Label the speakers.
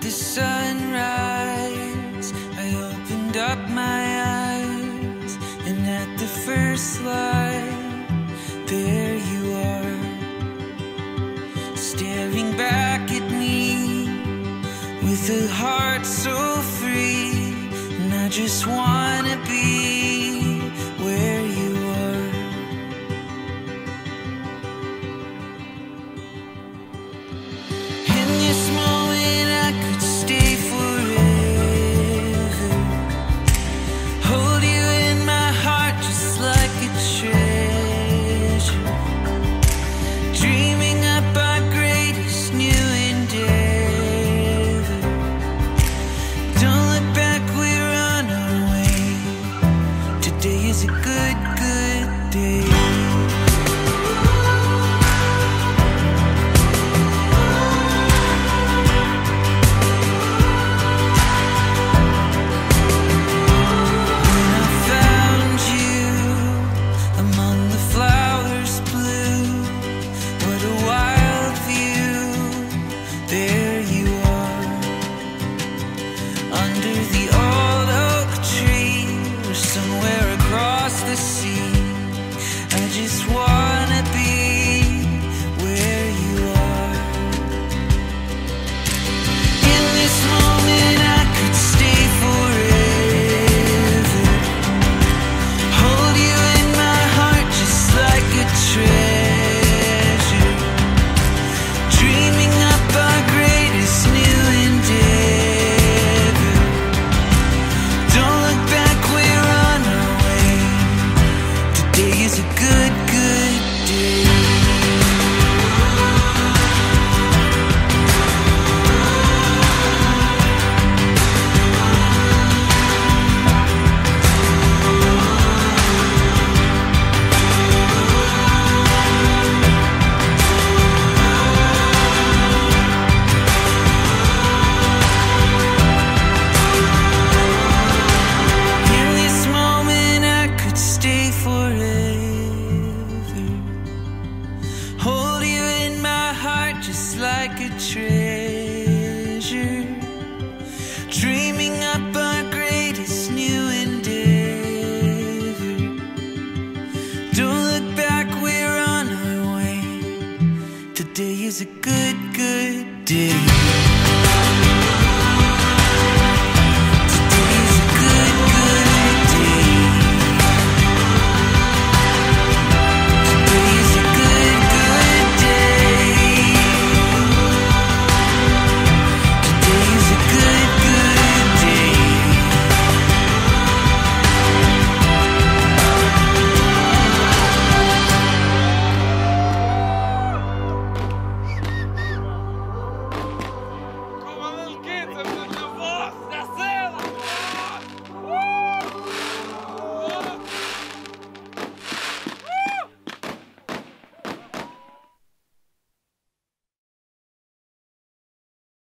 Speaker 1: the sunrise, I opened up my eyes, and at the first light, there you are, staring back at me with a heart so free. And I just wanna be where you are. In this moment I could stay forever, hold you in my heart just like a treasure, dreaming up our greatest new endeavor. Don't look back, we're on our way. Today is a good, good day. Just like a treasure, dreaming up our greatest new endeavor. Don't look back, we're on our way. Today is a good, good day.